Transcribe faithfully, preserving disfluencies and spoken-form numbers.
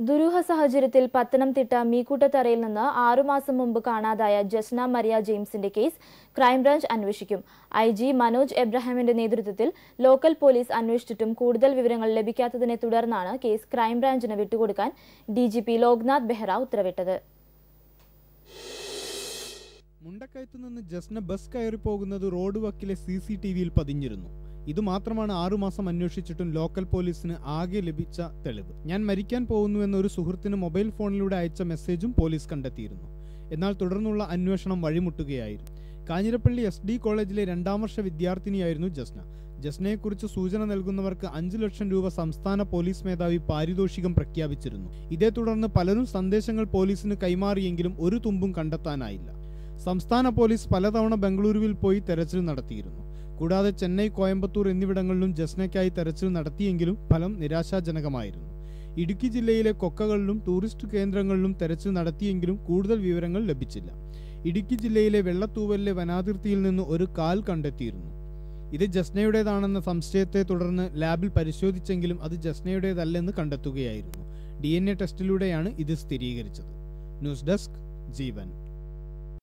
ദുരൂഹ സാഹചര്യത്തിൽ പത്തനംതിട്ട മീക്കൂട്ടത്തറയിൽ നിന്ന് ആറുമാസം മുമ്പ് കാണാതായ ജസ്ന മരിയ ജെയിംസിന്റെ കേസ് ക്രൈംബ്രാഞ്ച് അന്വേഷിക്കും. ഐ ജി മനോജ് എബ്രഹാമിന്റെ നേതൃത്വത്തിൽ ലോക്കൽ പോലീസ് അന്വേഷിച്ചിട്ടും കൂടുതൽ വിവരങ്ങൾ ലഭിക്കാത്തതിനെ തുടർന്നാണ് കേസ് ക്രൈംബ്രാഞ്ചിന് വിട്ടുകൊടുക്കാൻ D G P Loknath Behra ഉത്തരവിട്ടത്. മുണ്ടക്കയത്തു നിന്ന് ജസ്ന ബസ് കയറി പോകുന്നത് റോഡ് വക്കിലെ സി സി ടി വിയിൽ പതിഞ്ഞിരുന്നു. ഇതുമാത്രമാണ് ആറുമാസം അന്വേഷിച്ചിട്ടും ലോക്കൽ പോലീസിന് ആകെ ലഭിച്ച തെളിവ്. ഞാൻ മരിക്കാൻ പോകുന്നുവെന്ന ഒരു സുഹൃത്തിന് മൊബൈൽ ഫോണിലൂടെ അയച്ച മെസ്സേജും പോലീസ് കണ്ടെത്തിയിരുന്നു. എന്നാൽ തുടർന്നുള്ള അന്വേഷണം വഴിമുട്ടുകയായിരുന്നു. കാഞ്ഞിരപ്പള്ളി എസ് ഡി കോളേജിലെ രണ്ടാം വർഷ വിദ്യാർത്ഥിനിയായിരുന്നു ജസ്ന. ജസ്നയെക്കുറിച്ച് സൂചന നൽകുന്നവർക്ക് അഞ്ചു ലക്ഷം രൂപ സംസ്ഥാന പോലീസ് മേധാവി പാരിതോഷികം പ്രഖ്യാപിച്ചിരുന്നു. ഇതേ തുടർന്ന് പലരും സന്ദേശങ്ങൾ പോലീസിന് കൈമാറിയെങ്കിലും ഒരു തുമ്പും കണ്ടെത്താനായില്ല. സംസ്ഥാന പോലീസ് പലതവണ ബംഗളൂരുവിൽ പോയി തെരച്ചിൽ നടത്തിയിരുന്നു. കൂടാതെ ചെന്നൈ, കോയമ്പത്തൂർ എന്നിവിടങ്ങളിലും ജസ്നയ്ക്കായി തെരച്ചിൽ നടത്തിയെങ്കിലും ഫലം നിരാശാജനകമായിരുന്നു. ഇടുക്കി ജില്ലയിലെ കൊക്കകളിലും ടൂറിസ്റ്റ് കേന്ദ്രങ്ങളിലും തെരച്ചിൽ നടത്തിയെങ്കിലും കൂടുതൽ വിവരങ്ങൾ ലഭിച്ചില്ല. ഇടുക്കി ജില്ലയിലെ വെള്ളത്തൂവലിലെ വനാതിർത്തിയിൽ നിന്ന് ഒരു കാൽ കണ്ടെത്തിയിരുന്നു. ഇത് ജസ്നയുടേതാണെന്ന സംശയത്തെ തുടർന്ന് ലാബിൽ പരിശോധിച്ചെങ്കിലും അത് ജസ്നയുടേതല്ലെന്ന് കണ്ടെത്തുകയായിരുന്നു. ഡി എൻ എ ടെസ്റ്റിലൂടെയാണ് ഇത് സ്ഥിരീകരിച്ചത്. ന്യൂസ് ഡെസ്ക് ജീവൻ.